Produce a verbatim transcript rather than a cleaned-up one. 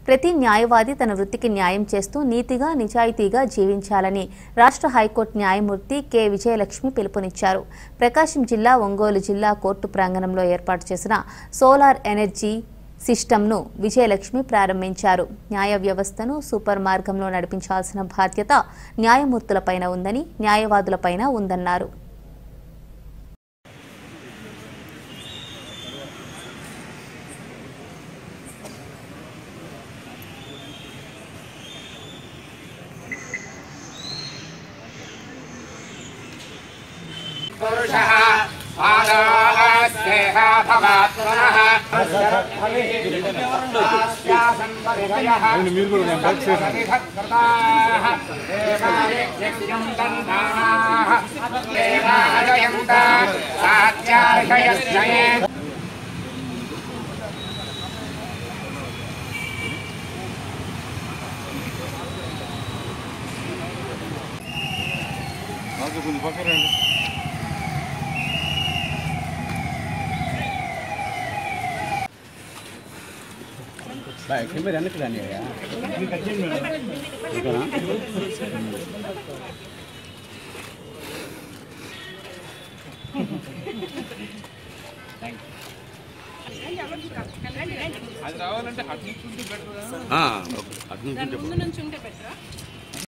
ప్రతి న్యాయవాది తన వృత్తికి న్యాయం చేస్తూ నీతిగా నిజాయితీగా జీవించాలని రాష్ట్ర హైకోర్టు న్యాయమూర్తి కె విజయలక్ష్మి పిలుపునిచ్చారు. ప్రకాశం జిల్లా ఒంగోలు జిల్లా కోర్టు ప్రాంగణంలో ఏర్పాటు చేసిన సోలార్ ఎనర్జీ సిస్టమ్ను విజయలక్ష్మి ప్రారంభించారు. న్యాయ వ్యవస్థను సూపర్ మార్గంలో నడిపించాల్సిన బాధ్యత న్యాయమూర్తులపైన ఉందని, న్యాయవాదులపైన ఉందన్నారు. baik, ini berani kan ya? Ini kecil memang. Bukan? అది రావాలంటే అటు నుంచి ఉంటే బెటర్. ఆ అటు నుంచి ఉంటే బెటర్.